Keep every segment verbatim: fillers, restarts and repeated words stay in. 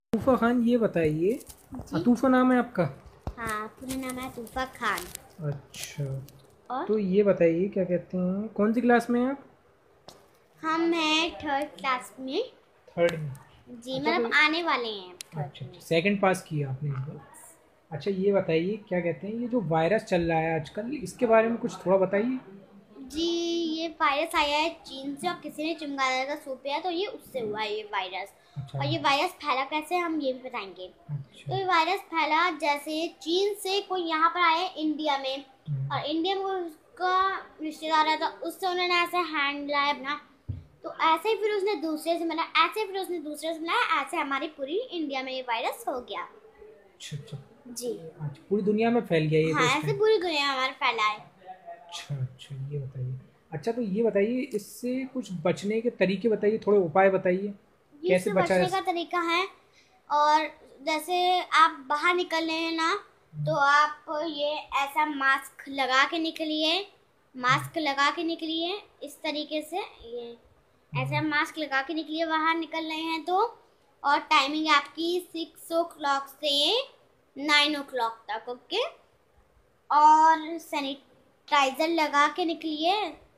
तूफ़ा खान, ये बताइए, जी। अतूफ़ा नाम है आपका? हाँ, पूरा नाम है तूफ़ा खान। अच्छा। और तो ये बताइए, क्या कहते हैं, कौन सी क्लास में हैं आप? हम हैं थर्ड क्लास में। थर्ड में। जी, अच्छा तो मतलब आने वाले हैं अच्छा थर्ड अच्छा, में। सेकंड पास किया आपने इस बार। अच्छा ये बताइए, क्या कहते हैं, ये जो वायरस चल रहा है आजकल, इसके बारे में कुछ थोड़ा बताइए। जी, ये वायरस आया है चीन से और किसी ने चिमगादड़ का सूप पिया तो ये उससे हुआ है ये वायरस। अच्छा और ये वायरस फैला कैसे हम ये भी बताएंगे। अच्छा। तो ये वायरस फैला जैसे चीन से कोई यहाँ पर आया इंडिया में, हम्म, और इंडिया में उसका रिश्तेदार है तो उससे उन्होंने ऐसे हैंड लाया अपना। तो ऐसे ही फिर उसने दूसरे से मिला, ऐसे फिर उसने दूसरे से मिलाया, ऐसे हमारी पूरी इंडिया में ये वायरस हो गया। अच्छा अच्छा। जी। अच्छा, पूरी दुनिया में फैल गया ये तो हाँ, इस ऐसे टाइम। पूरी दुनिया में हमारा फैला है। अच्छा अच्छा, ये बताइए। अच्छा तो ये बताइए, इससे कुछ बचने के तरीके बताइए, थोड़े उपाय बताइए, ये कैसे इससे बचा जा बचने का सकता। तरीका है। और जैसे आप बाहर निकल रहे हैं ना, तो आप ये ऐसा मास्क लगा के निकलिए। मास्क लगा के निकलिए इस तरीके से, ये ऐसा मास्क लगा के निकलिए बाहर निकल रहे हैं तो। और टाइमिंग आपकी सिक्स ओ क्लॉक से नाइन ओ क्लॉक तक, ओके। और सैनिटाइजर लगा के निकलिए,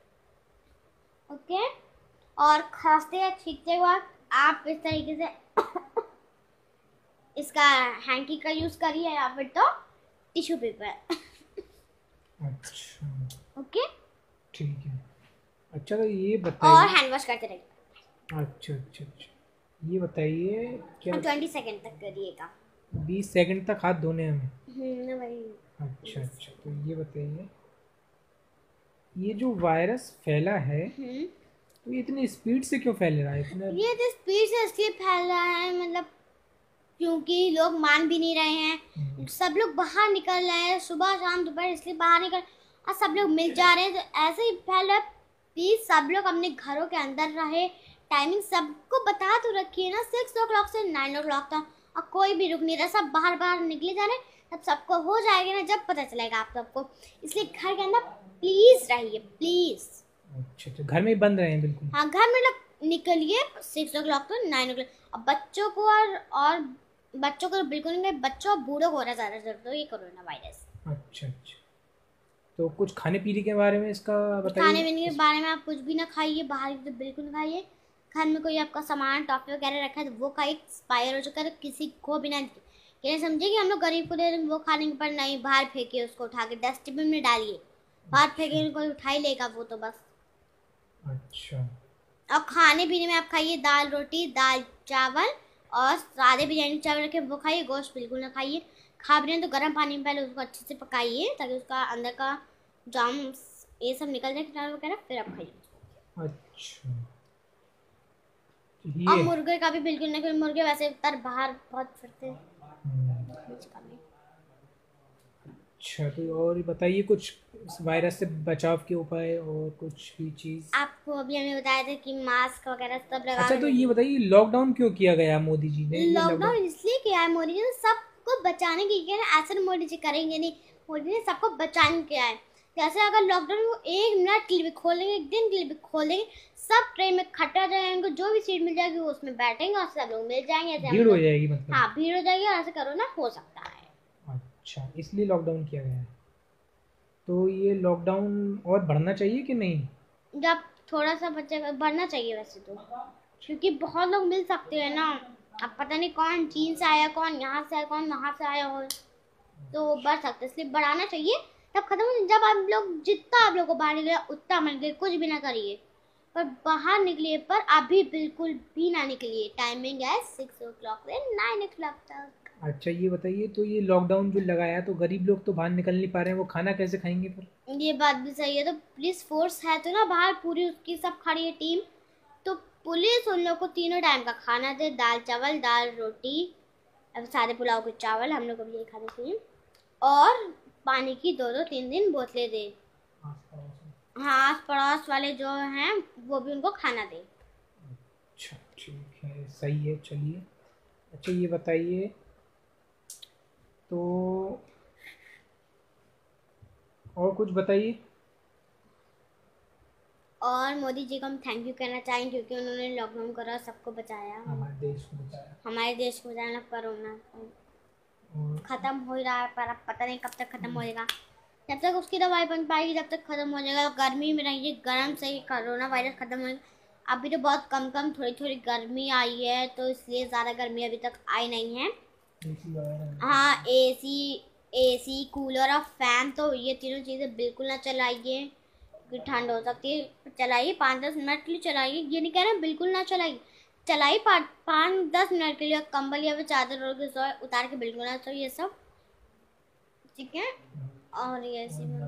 ओके। और खांसते या छींकते वक्त आप इस तरीके से इसका हैंकी का यूज करिए या फिर तो टिश्यू पेपर, अच्छा ओके। ठीक है। अच्छा तो ये और बताइए। हैंड वॉश करते रहिए अच्छा अच्छा अच्छा, ये बताइए, क्या, और ट्वेंटी सेकेंड तक करिएगा। बीस सेकंड तक हाथ धोने हैं हमें? हम्म वही। अच्छा अच्छा, तो ये बताइए, ये जो वायरस फैला है, हम्म तो ये इतनी स्पीड से क्यों फैल रहा है इतना? ये जो स्पीड से इसलिए फैल रहा है, मतलब क्योंकि लोग मान भी नहीं रहे हम्म, हैं। सब लोग बाहर निकल रहे हैं सुबह शाम दोपहर, इसलिए बाहर निकल और सब लोग मिल जा रहे हैं तो ऐसे ही फैल रहा है। प्लीज सब लोग अपने घरों के अंदर रहे। टाइमिंग सबको बता तो रखिए ना, सिक्स ओ क्लॉक से नाइन ओ क्लॉक तक। और कोई भी रुक नहीं रहा, सब बाहर बाहर निकले जा रहे हैं। तब सबको हो जाएगा ना, जब पता चलेगा आप सबको। इसलिए घर के अंदर प्लीज रहिए, प्लीज। अच्छा अच्छा, घर में ही बंद रहे हैं बिल्कुल। हाँ, घर में लोग निकलिए सिक्स ओ क्लॉक तो नाइन ओ क्लॉक। और बच्चों को और और बच्चों को बिल्कुल नहीं, बच्चों और बूढ़ों को हो रहा ज़्यादा जरूरत तो ये कोरोना वायरस। अच्छा अच्छा, तो कुछ खाने पीने के बारे में इसका खाने बताइए पीने के इस- बारे में आप कुछ भी ना खाइए, बाहर की तो बिल्कुल ना खाइए। घर में कोई आपका सामान टॉफी वगैरह रखा है तो वो खाइए, एक्सपायर हो चुका है तो किसी को भी ना। ये समझिए कि हम लोग गरीब को दे देंगे वो खाने के पर नहीं, बाहर फेंकिए उसको, उठा के डस्टबिन में डालिए। बाहर अच्छा फेंकेंगे कोई उठा ही लेगा वो तो बस। अच्छा और खाने पीने में आप खाइए दाल रोटी, दाल चावल। और सादे बिरयानी चावल रखे वो खाइए, गोश्त बिल्कुल ना खाइए। खा भी रहे हैं तो गर्म पानी में पहले उसको अच्छे से पकाइए ताकि उसका अंदर का जर्म्स ये सब निकल जाए, कीटाणु वगैरह, फिर आप खाइए। अच्छा, तो और ये मुर्गे का भी बिल्कुल ना, क्योंकि मुर्गे वैसे तर बाहर बहुत फिरते हैं। हम्म, बीच का भी। अच्छा तो और बताइए कुछ इस वायरस से बचाव के उपाय और कुछ भी चीज़। आपको अभी हमें बताया था कि मास्क वगैरह सब लगा अच्छा के तो ये रखिए। बताइए, लॉकडाउन क्यों किया गया मोदी जी ने, ये लॉकडाउन? लॉकडाउन इसलिए किया है मोदी जी ने, सबको बचाने के लिए ना। ऐसा नहीं मोदी जी करेंगे नहीं, मोदी ने सबको बचाने किया है। जैसे अगर लॉकडाउन वो एक मिनट के लिए भी खोलेंगे, एक दिन के लिए भी खोलेंगे, सब ट्रेन में खट्टा जाएंगे, जो भी सीट मिल जाएगी वो उसमें बैठेंगे और सब लोग मिल जाएंगे, ऐसे हम भीड़ हो लोग। जाएगी मतलब? हाँ, भीड़ हो जाएगी और ऐसे कोरोना हो सकता है। अच्छा, इसलिए लॉकडाउन किया गया है। तो ये लॉकडाउन और बढ़ना चाहिए कि नहीं? जब थोड़ा सा बच्चे बढ़ना चाहिए वैसे तो, क्योंकि बहुत लोग मिल सकते हैं ना। अब पता नहीं कौन चीन से आया, कौन यहाँ से आया, कौन वहाँ से आया हो, तो बढ़ सकते हैं, इसलिए बढ़ाना चाहिए। तब खत्म हो, जब आप लोग जितना आप लोग को बाहर निकले उतना मत निकलिए, कुछ भी ना करिए। पर बाहर निकलिए, पर अभी बिल्कुल भी ना निकलिए। टाइमिंग है सिक्स ओ क्लॉक से नाइन ओ क्लॉक तक। अच्छा ये बताइए, तो ये लॉकडाउन जो लगाया है, तो गरीब लोग तो बाहर निकल नहीं पा रहे हैं, वो खाना कैसे खाएंगे फिर? ये बात भी सही है, तो पुलिस फोर्स है तो ना बाहर पूरी उसकी सब खड़ी है टीम। तो पुलिस उन लोग को तीनों टाइम का खाना दे, दाल चावल दाल रोटी। अब सादे पुलाव के चावल हम लोग को भी यही खाने चाहिए। और पानी की दो दो तीन दिन बोतलें दे। आस पड़ोस में। हाँ, आस पड़ोस वाले जो हैं वो भी उनको खाना दे। अच्छा ठीक है, सही है, चलिए। अच्छा ये बताइए, तो और कुछ बताइए। और मोदी जी को हम थैंक यू कहना चाहेंगे क्योंकि उन्होंने लॉकडाउन करा, सबको बचाया, हमारे देश को बचाया। हमारे देश को बचाना। कोरोना और खत्म हो ही रहा है पर अब पता नहीं कब तक खत्म हो जाएगा। जब तक उसकी दवाई बन पाएगी जब तक खत्म हो जाएगा। गर्मी में रहिए, गर्म से ही कोरोना वायरस खत्म हो जाएगा। अभी तो बहुत कम कम थोड़ी थोड़ी गर्मी आई है, तो इसलिए ज़्यादा गर्मी अभी तक आई नहीं है। हाँ, एसी एसी कूलर और फैन, तो ये तीनों चीज़ें बिल्कुल ना चलाइए क्योंकि ठंड हो सकती है। चलाइए पाँच दस मिनट के लिए चलाइए, ये नहीं कह रहे बिल्कुल ना चलाइए, चलाइए पाँच पाँच दस मिनट के लिए। कंबल या फिर चादर ओढ़ के सोए, उतार के बिल्कुल ना सोए, ये सब ठीक है। और ये ऐसे में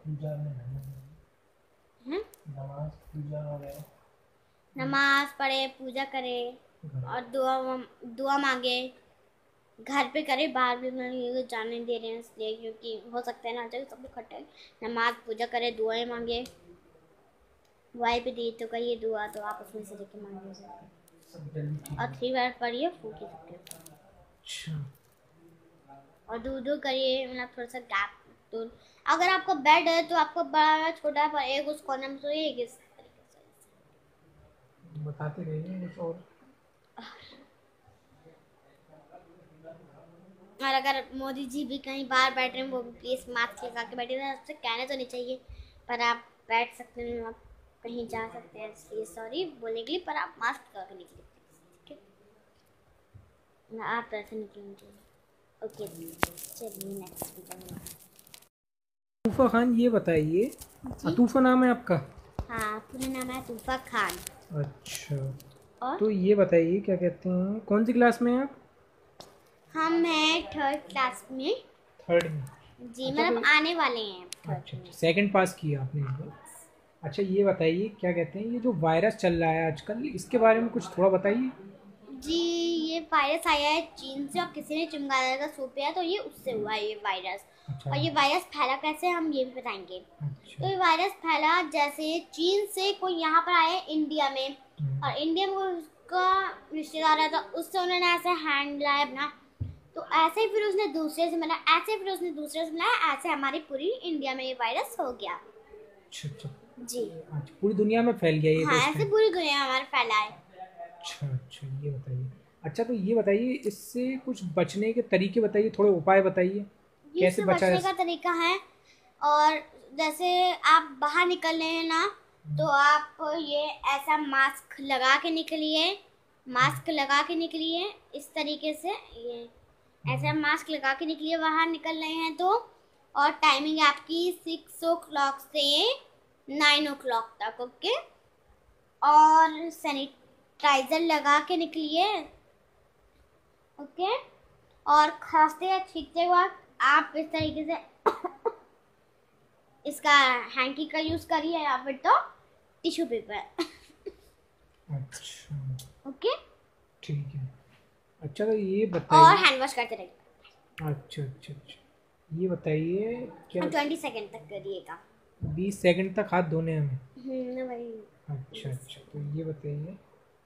नमाज पढ़े, पूजा करे और दुआ दुआ मांगे। घर पे करे, बाहर भी नहीं जाने दे रहे हैं इसलिए क्योंकि हो सकता है ना चाहिए सब इकट्ठे। नमाज पूजा करे, दुआएं मांगे, दुआएं पे दी तो कहिए दुआ, तो आप उसमें से लेके मांगे सकते और थ्री बार पढ़िए, फूकी सकते और दूर दूर करिए, मतलब थोड़ा सा गैप दूर। अगर आपका बेड है तो आपको बड़ा छोटा है, पर एक उस कॉर्नर में सोइए, एक इस तरीके से बताते रहिए कुछ और। और अगर मोदी जी भी कहीं बाहर बैठ रहे हैं वो भी प्लीज़ मास्क लगा के बैठे थे। आपसे कहना तो नहीं चाहिए पर आप बैठ सकते हैं, आप कहीं जा सकते हैं, इसलिए सॉरी बोलने के लिए, पर आप मास्क लगा के निकलिए ठीक है। आप ऐसे निकलेंगे। ओके चलिए नेक्स्ट वीडियो। तूफा खान ये बताइए, तूफा नाम है आपका? हाँ, पूरा नाम है तूफा खान। अच्छा, और तो ये बताइए क्या कहते हैं, कौन सी क्लास में हैं आप? हम हैं थर्ड क्लास में। थर्ड में जी, अच्छा, मतलब तो आने वाले हैं अच्छा सेकंड पास किया आपने इस बार। अच्छा ये बताइए क्या कहते हैं, ये जो वायरस चल रहा है आजकल, इसके बारे में कुछ थोड़ा बताइए। जी, ये वायरस आया है चीन से और किसी ने चिमगादड़ का सूप पिया तो ये उससे हुआ है ये वायरस। अच्छा, और ये वायरस फैला कैसे हम ये भी बताएंगे। अच्छा, तो ये वायरस फैला जैसे चीन से कोई यहाँ पर आया इंडिया में हम्म, और इंडिया में उसका रिश्तेदार है तो उससे उन्होंने ऐसे हैंड लाया अपना, तो ऐसे ही फिर उसने दूसरे से मिला, ऐसे फिर उसने दूसरे से मिलाया, ऐसे हमारी पूरी इंडिया में ये वायरस हो गया। अच्छा अच्छा जी अच्छा, पूरी दुनिया में फैल गया ये तो हाँ, इस ऐसे टाइम। पूरी दुनिया में हमारा फैला है। अच्छा अच्छा ये बताइए। अच्छा तो ये बताइए, इससे कुछ बचने के तरीके बताइए, थोड़े उपाय बताइए कैसे इससे बचा बचने जा का तरीका है, और जैसे आप बाहर निकल रहे हैं ना तो आप ये ऐसा मास्क लगा के निकलिए, मास्क लगा के निकलिए इस तरीके से, ये ऐसा मास्क लगा के निकलिए बाहर निकल रहे हैं तो। और टाइमिंग आपकी सिक्स ओ क्लॉक से नाइन ओ क्लॉक तक, ओके। और सैनिटाइजर लगा के निकलिए, ओके। और खांसते या छींकते वक्त आप इस तरीके से इसका हैंकी का यूज करिए या फिर तो टिश्यू पेपर। अच्छा ओके, ठीक है। अच्छा तो ये और बताइए, हैंड वॉश करते रहिए। अच्छा अच्छा अच्छा ये बताइए क्या, ट्वेंटी सेकेंड तक करिएगा। बीस सेकंड तक हाथ धोने हमें? हम्म वही। अच्छा अच्छा तो ये बताइए,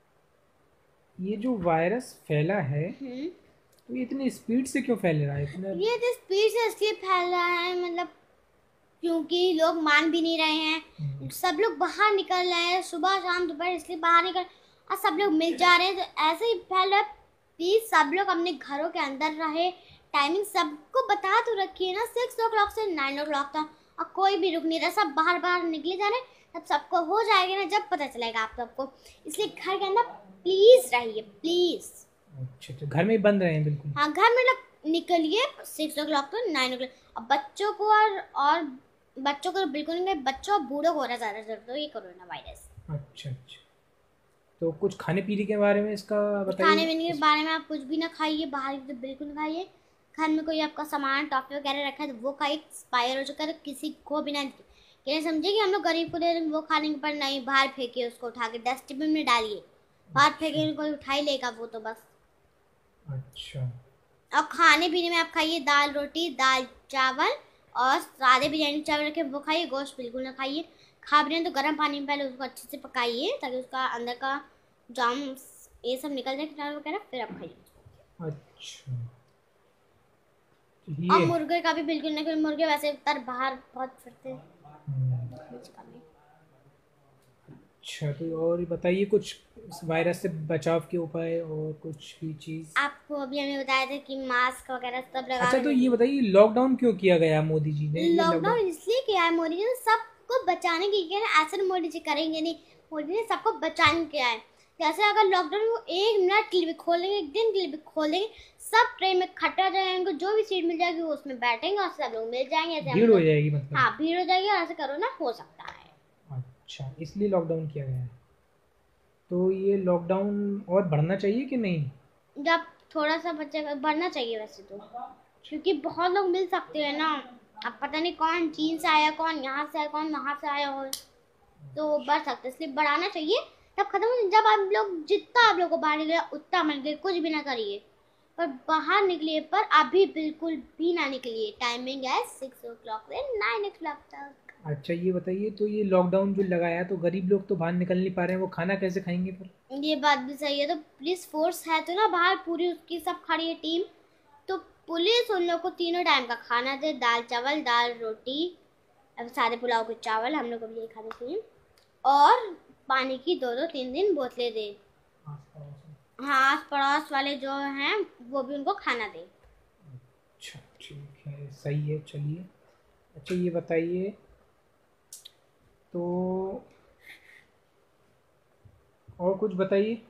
ये जो वायरस फैला है हम्म तो ये इतनी स्पीड से क्यों फैल रहा है इतना? ये तो स्पीड से इसलिए फैल रहा है, मतलब क्योंकि लोग मान भी नहीं रहे हैं। हम्म, सब लोग बाहर निकल रहे हैं सुबह शाम दोपहर, इसलिए बाहर निकल और सब लोग मिल जा रहे हैं तो ऐसे ही फैल रहा है। प्लीज सब लोग अपने घरों के अंदर रहे। टाइमिंग सबको बता तो रखिए ना, सिक्स ओ क्लॉक से नाइन ओ क्लॉक तक, और कोई भी रुक नहीं रहा, सब बाहर बाहर निकले जा रहे हैं। तब सबको हो जाएगा ना जब पता चलेगा आप सबको, इसलिए घर के अंदर प्लीज रहिए प्लीज। अच्छा अच्छा घर में ही बंद रहे हैं बिल्कुल? हाँ, घर में लोग निकलिए सिक्स ओ क्लॉक तो नाइन ओ क्लॉक। और बच्चों को और और बच्चों को बिल्कुल नहीं, बच्चों और बूढ़ों को हो रहा ज़्यादा जरूरत है ये कोरोना वायरस। अच्छा अच्छा तो कुछ खाने पीने के बारे में इसका बताइए। खाने पीने के बारे में आप कुछ भी ना खाइए, बाहर की तो बिल्कुल ना खाइए। घर में कोई आपका सामान टॉफी वगैरह रखा है तो वो खाइए, एक्सपायर हो चुका है तो किसी को भी ना दीजिए। ये समझिए कि हम लोग गरीब को दे रहे हैं वो खाने के पर नहीं, बाहर फेंकिए उसको, उठा के डस्टबिन में डालिए। बाहर फेंकेंगे कोई उठा ही लेगा वो तो बस। अच्छा और खाने पीने में आप खाइए दाल रोटी, दाल चावल, और सादे बिरयानी चावल रखे वो खाइए, गोश्त बिल्कुल ना खाइए। खा भी रहे हैं तो गर्म पानी में पहले उसको अच्छे से पकाइए ताकि उसका अंदर का जर्म्स ये सब निकल जाए कीटाणु वगैरह, फिर आप खाइए। अच्छा तो और ये मुर्गे का भी बिल्कुल नहीं, क्योंकि मुर्गे वैसे तर बाहर बहुत फिरते हैं। हम्म, बीच का में। अच्छा, तो और बताइए कुछ इस वायरस से बचाव के उपाय और कुछ भी चीज़। आपको अभी हमें बताया था कि मास्क वगैरह सब लगा अच्छा, के तो ये रखिए। बताइए लॉकडाउन क्यों किया गया मोदी जी ने, ये लॉकडाउन। लॉकडाउन इसलिए किया है मोदी जी ने, सबको बचाने के लिए ना, ऐसा मोदी जी करेंगे नहीं। मोदी ने सबको बचाने किया है। जैसे अगर लॉकडाउन वो एक मिनट के लिए भी खोलेंगे, एक दिन के लिए भी खोलेंगे, सब ट्रेन में इकट्ठा जाएंगे, जो भी सीट मिल जाएगी वो उसमें बैठेंगे और सब लोग मिल जाएंगे, ऐसे हम भीड़ हो लोग। जाएगी मतलब। हाँ, भीड़ हो जाएगी और ऐसे कोरोना हो सकता है। अच्छा, इसलिए लॉकडाउन किया गया है। तो ये लॉकडाउन और बढ़ना चाहिए कि नहीं। जब थोड़ा सा बच्चे बढ़ना चाहिए वैसे तो, क्योंकि बहुत लोग मिल सकते हैं ना। अब पता नहीं कौन चीन से आया, कौन यहाँ से आया, कौन वहाँ से आया हो, तो बढ़ सकते हैं, इसलिए बढ़ाना चाहिए। तब खत्म हो, जब आप लोग जितना आप लोग को बाहर निकले उतना मत निकलिए, कुछ भी ना करिए, पर बाहर निकलिए, पर अभी बिल्कुल भी ना निकलिए। टाइमिंग है सिक्स ओ क्लॉक से नाइन ओ क्लॉक तक। अच्छा, ये बताइए तो ये लॉकडाउन जो लगाया तो गरीब लोग तो बाहर निकल नहीं पा रहे हैं, वो खाना कैसे खाएंगे फिर। ये बात भी सही है। तो पुलिस फोर्स है तो ना बाहर, पूरी उसकी सब खड़ी है टीम। तो पुलिस उन लोग को तीनों टाइम का खाना दे, दाल चावल, दाल रोटी, अब सादे पुलाव के चावल हम लोग को भी यही खाना चाहिए, और पानी की दो दो तीन दिन बोतलें दे। हाँ, आस पड़ोस वाले जो हैं वो भी उनको खाना दे। अच्छा, ठीक है, सही है, चलिए। अच्छा, ये बताइए तो और कुछ बताइए।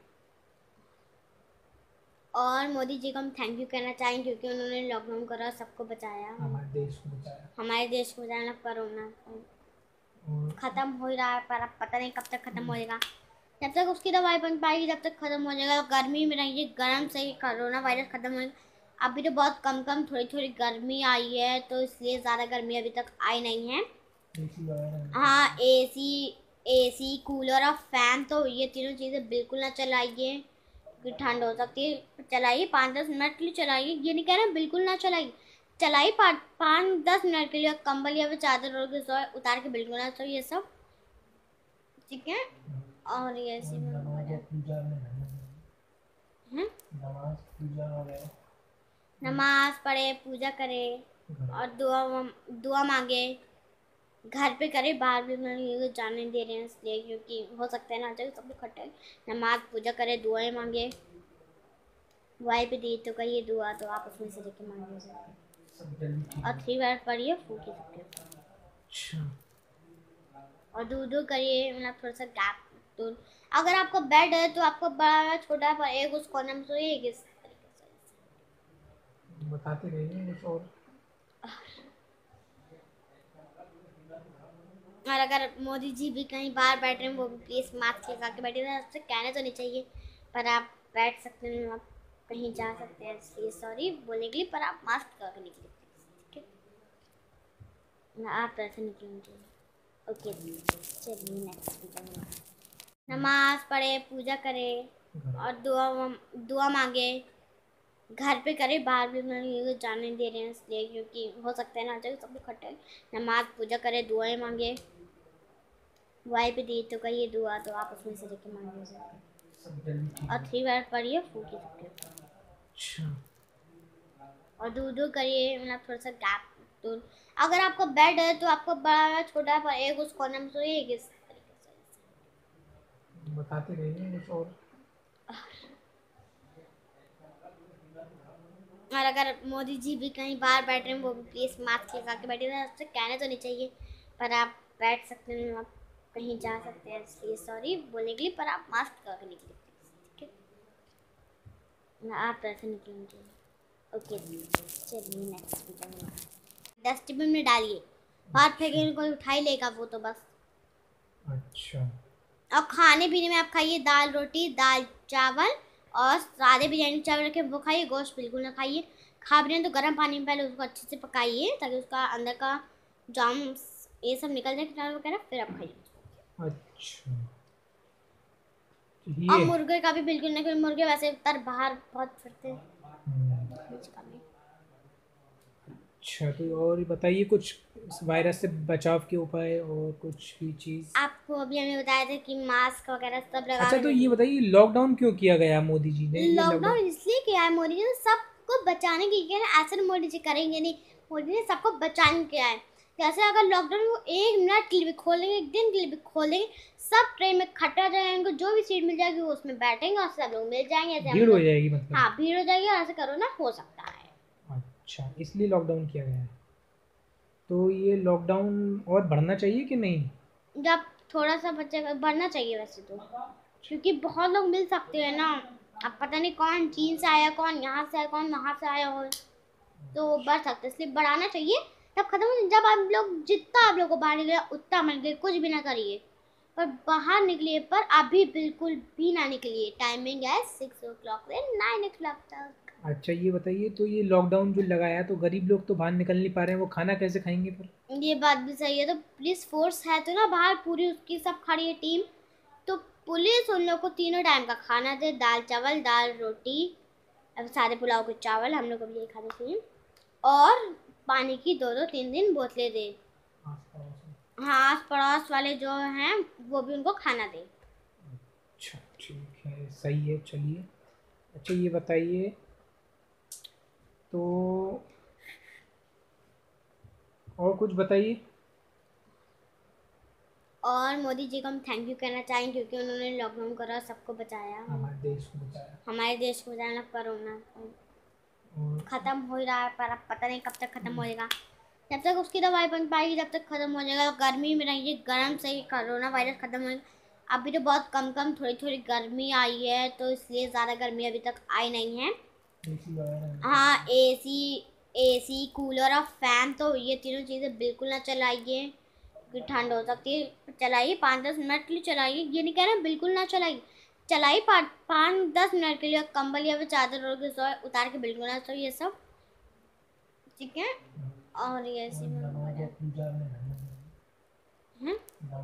और मोदी जी को हम थैंक यू कहना चाहेंगे, क्योंकि उन्होंने लॉकडाउन करा, सबको बचाया, हमारे देश को बचाया। हमारे देश को बचाना। कोरोना और खत्म हो ही रहा है, पर अब पता नहीं कब तक खत्म हो जाएगा। जब तक उसकी दवाई बन पाएगी जब तक खत्म हो जाएगा। गर्मी में रहिए, गर्म से ही कोरोना वायरस खत्म होगा। अभी तो बहुत कम कम थोड़ी थोड़ी गर्मी आई है, तो इसलिए ज़्यादा गर्मी अभी तक आई नहीं है। हाँ, एसी एसी कूलर और फैन, तो ये तीनों चीज़ें बिल्कुल ना चलाइए, क्योंकि ठंड हो सकती है। चलाइए पाँच दस मिनट के लिए चलाइए, ये नहीं कह रहे बिल्कुल ना चलाइए, चलाइए पाँच दस मिनट के लिए। कंबल या फिर चादर ओढ़ के सोए, उतार के बिल्कुल ना सोए, ये सब ठीक है। और ये ऐसे में हैं? नमाज पढ़े, पूजा करे और दुआ दुआ मांगे। घर पे करे, बाहर भी नहीं जाने दे रहे हैं इसलिए, क्योंकि हो सकता है ना चाहिए सब इकट्ठे। नमाज पूजा करे, दुआएं मांगे, दुआएं पे दी तो कहिए दुआ, तो आप उसमें से लेके मांगे सकते, और थ्री बार पढ़िए, फूकी सकते। अच्छा, और दूर दूर करिए, मतलब थोड़ा सा गैप दूर। अगर आपका बेड है तो आपको बड़ा छोटा है, पर एक उस कोने में सोइए, एक इस तरीके से। बताते रहिए कुछ और। और अगर मोदी जी भी कहीं बाहर बैठ रहे हैं, वो भी प्लीज़ मास्क लगा के बैठे रहे। आपसे कहना तो नहीं चाहिए, पर आप बैठ सकते हैं, आप कहीं जा सकते हैं, इसलिए सॉरी बोलने के लिए, पर आप मास्क लगा के निकलिए ठीक है। आप ऐसे निकलेंगे। ओके, चलिए नेक्स्ट वीडियो। नमाज पढ़े, पूजा करे और दुआ दुआ मांगे। घर पे करे, बाहर भी नहीं जाने दे रहे हैं इसलिए, क्योंकि हो सकता है ना चाहिए सब इकट्ठे। नमाज पूजा करे, दुआएं मांगे, दुआएं पे दी तो कहिए दुआ, तो आप उसमें से लेके मांगे सकते, और थ्री बार पढ़िए, फूकी सकते। अच्छा, और दूर दूर करिए, मतलब थोड़ा सा गैप दूर। अगर आपका बेड है तो आपको बड़ा छोटा है, पर एक उस कोने में सोइए, एक इस तरीके से। बताते रहिए कुछ और। और अगर मोदी जी भी कहीं बाहर बैठ रहे हैं, वो भी प्लीज़ मास्क लगा के बैठे रहे। आपसे कहना तो नहीं चाहिए, पर आप बैठ सकते हैं, आप कहीं जा सकते हैं, इसलिए सॉरी बोलने के लिए, पर आप मास्क लगा के निकलिए ठीक है। आप ऐसे निकलेंगे। ओके, चलिए नेक्स्ट वीडियो। डस्टबिन में डालिए, बाहर फेंकेंगे कोई उठा ही लेगा वो तो बस। अच्छा, और खाने पीने में आप खाइए दाल रोटी, दाल चावल, और सादे बिरयानी चावल रखे वो खाइए, गोश्त बिल्कुल ना खाइए। खा भी रहे तो गर्म पानी में पहले उसको अच्छे से पकाइए, ताकि उसका अंदर का जर्म्स ये सब निकल जाए, कीटाणु वगैरह, फिर आप खाइए। अच्छा, और ये मुर्गे का भी बिल्कुल नहीं, क्योंकि मुर्गे वैसे तर बाहर बहुत फिरते हैं। अच्छा, तो और बताइए कुछ इस वायरस से बचाव के उपाय और कुछ भी चीज़। आपको अभी हमें बताया था कि मास्क वगैरह सब लगा अच्छा, के तो ये रखिए। बताइए लॉकडाउन क्यों किया गया मोदी जी ने, ये लॉकडाउन। लॉकडाउन इसलिए किया है मोदी जी ने, सबको बचाने के लिए ना, ऐसे मोदी जी करेंगे नहीं। मोदी ने सबको बचाने किया है। कैसे अगर लॉकडाउन वो एक मिनट के लिए भी खोलेंगे, एक दिन के लिए भी खोलेंगे, सब ट्रेन में इकट्ठा जाएंगे, उनको जो भी सीट मिल जाएगी वो उसमें बैठेंगे और सब लोग मिल जाएंगे, ऐसे हम भीड़ हो लोग। जाएगी मतलब। हाँ, भीड़ हो जाएगी और ऐसे कोरोना हो सकता है। अच्छा, इसलिए लॉकडाउन किया गया है। तो ये लॉकडाउन और बढ़ना चाहिए कि नहीं? जब थोड़ा सा बच्चे का बढ़ना चाहिए वैसे तो, क्योंकि बहुत लोग मिल सकते हैं ना। अब पता नहीं कौन चीन से आया, कौन यहाँ से आया, कौन वहाँ से आया हो, तो बढ़ सकते, इसलिए बढ़ाना चाहिए। तब खत्म हो, जब आप लोग जितना आप लोग को बाहर निकले उतना मत निकलिए, कुछ भी ना करिए, पर बाहर निकलिए, पर अभी बिल्कुल भी ना निकलिए। टाइमिंग है सिक्स ओ क्लॉक से नाइन ओ क्लॉक तक। अच्छा, ये बताइए, तो ये लॉकडाउन जो लगाया है तो गरीब लोग तो बाहर निकल नहीं पा रहे हैं, वो खाना कैसे खाएंगे फिर? ये बात भी सही है, तो पुलिस फोर्स है तो ना बाहर पूरी, उसकी सब खड़ी है टीम, तो पुलिस उन लोग को तीनों टाइम का खाना दे, दाल चावल, दाल रोटी, अब सादे पुलाव के चावल, हम लोग को भी यही खाना चाहिए, और पानी की दो दो तीन दिन बोतलें दे। हाँ, आस पड़ोस वाले जो हैं वो भी उनको खाना दे। अच्छा, ठीक है, सही है, चलिए। अच्छा, ये बताइए, तो और कुछ बताइए। और मोदी जी को हम थैंक यू कहना चाहेंगे, क्योंकि उन्होंने लॉकडाउन करा, सबको बचाया, हमारे देश को बताया। हमारे देश को बचाना। कोरोना और खत्म हो ही रहा है, पर अब पता नहीं कब तक खत्म हो जाएगा। जब तक उसकी दवाई बन पाएगी जब तक खत्म हो जाएगा। गर्मी में रहिए, गर्म से ही कोरोना वायरस खत्म होगा। अभी तो बहुत कम कम थोड़ी थोड़ी गर्मी आई है, तो इसलिए ज़्यादा गर्मी अभी तक आई नहीं है। हाँ, एसी एसी कूलर और फैन, तो ये तीनों चीज़ें बिल्कुल ना चलाइए, क्योंकि ठंड हो सकती है। चलाइए, पाँच दस मिनट के लिए चलाइए, ये नहीं कह रहे बिल्कुल ना चलाइए, चलाइए पाँच पाँच दस मिनट के लिए। कंबल या फिर चादर ओढ़ के सोए, उतार के बिल्कुल ना सोए, ये सब ठीक है। और ये ऐसे में हैं?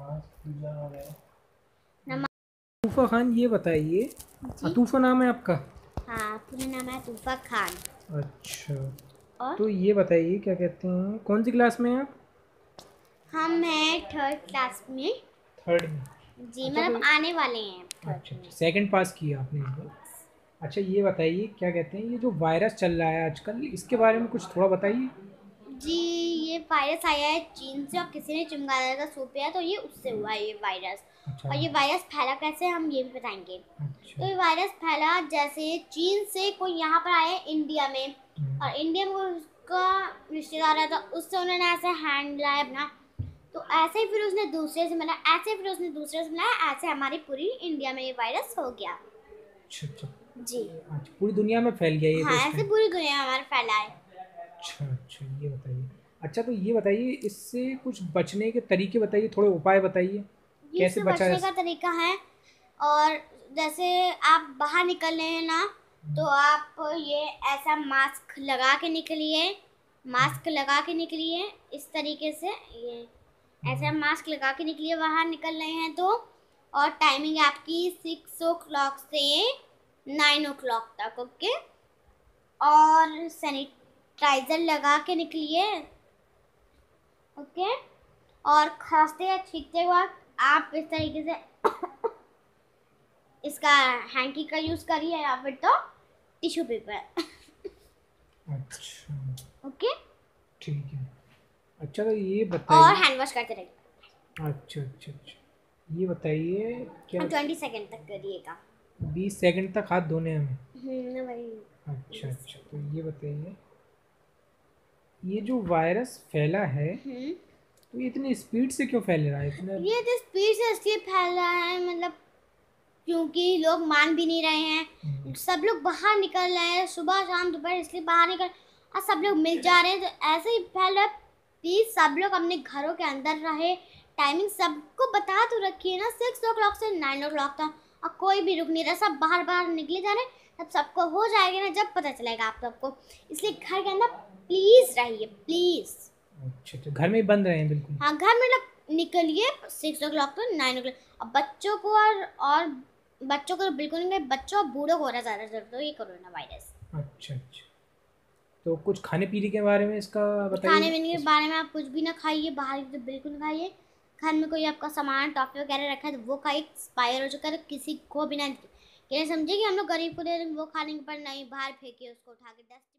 नमाज। तूफा खान, ये बताइए, जी? अतूफा नाम है आपका? हाँ, पूरा नाम है तूफा खान। अच्छा, और तो ये बताइए, क्या कहते हैं, कौन सी क्लास में हैं आप? हम हैं थर्ड क्लास में। थर्ड में। जी, अच्छा, मतलब तो आने वाले हैं अच्छा थर्ड में। अच्छा, सेकंड पास किया आपने इस बार। अच्छा, ये बताइए, क्या कहते हैं, ये जो वायरस चल रहा है आजकल, इसके बारे में कुछ थोड़ा बताइए। जी, ये वायरस आया है चीन से, और किसी ने चिमगादड़ का सूप पिया तो ये उससे हुआ है ये वायरस। अच्छा और ये वायरस फैला कैसे, हम ये भी बताएंगे। अच्छा। तो ये वायरस फैला जैसे चीन से कोई यहाँ पर आया इंडिया में, हम्म, और इंडिया में उसका रिश्तेदार है, तो उससे उन्होंने ऐसे हैंड लाया अपना, तो ऐसे ही फिर उसने दूसरे से मिलाया, ऐसे फिर उसने दूसरे से मिलाया, ऐसे हमारी पूरी इंडिया में ये वायरस हो गया। अच्छा अच्छा। जी अच्छा, पूरी दुनिया में फैल गया ये तो हाँ, इस ऐसे टाइम। पूरी दुनिया में हमारा फैला है। अच्छा अच्छा, ये बताइए। अच्छा, तो ये बताइए, इससे कुछ बचने के तरीके बताइए, थोड़े उपाय बताइए, ये कैसे इससे बचा जा बचने का तरीका है, और जैसे आप बाहर निकल रहे हैं ना, तो आप ये ऐसा मास्क लगा के निकलिए, मास्क लगा के निकलिए इस तरीके से, ये ऐसा मास्क लगा के निकलिए बाहर निकल रहे हैं तो। और टाइमिंग आपकी सिक्स ओ क्लॉक से नाइन ओ क्लॉक तक, ओके। और सैनिटाइजर लगा के निकलिए, ओके। और खांसते या छींकते वक्त आप इस तरीके से इसका हैंकी का यूज करिए, या फिर तो टिश्यू पेपर, अच्छा, ओके। ठीक है। अच्छा, तो ये और बताइए। हैंड वॉश करते रहिए, अच्छा अच्छा अच्छा, ये बताइए, क्या और ट्वेंटी सेकेंड तक करिएगा। बीस सेकंड तक हाथ धोने हैं हमें? हम्म वही। अच्छा अच्छा, तो ये बताइए, ये जो वायरस फैला है हम्म तो ये इतनी स्पीड से क्यों फैल रहा है इतना? ये जो स्पीड से इसलिए फैल रहा है, मतलब क्योंकि लोग मान भी नहीं रहे हैं, हम्म, सब लोग बाहर निकल रहे हैं सुबह शाम दोपहर, इसलिए बाहर निकल, और सब लोग मिल जा रहे हैं, तो ऐसे ही फैल रहा है। प्लीज सब लोग अपने घरों के अंदर रहे। टाइमिंग सबको बता तो रखिए ना, सिक्स ओ क्लॉक से नाइन ओ क्लॉक तक, और कोई भी रुक नहीं रहा, सब बाहर बाहर निकले जा रहे हैं। तब सबको हो जाएगा ना, जब पता चलेगा आप सबको, इसलिए घर के अंदर प्लीज रहिए, प्लीज। अच्छा अच्छा, घर में ही बंद रहे हैं बिल्कुल? हाँ, घर में मतलब निकलिए सिक्स ओ क्लॉक तो नाइन ओ क्लॉक। और बच्चों को और और बच्चों को बिल्कुल नहीं, बच्चों और बूढ़ों को हो रहा ज़्यादा जरूरत है ये कोरोना वायरस। अच्छा अच्छा, तो कुछ खाने पीने के बारे में इसका खाने बताइए। पीने के बारे में आप कुछ भी ना खाइए, बाहर की तो बिल्कुल ना खाइए। घर में कोई आपका सामान टॉफी वगैरह रखा है तो वो खाइए, एक्सपायर हो चुका है तो किसी को भी ना, ये समझिए कि हम लोग गरीब को दे रहे हैं वो खाने के, पर नहीं, बाहर फेंकिए उसको उठा के, डस्ट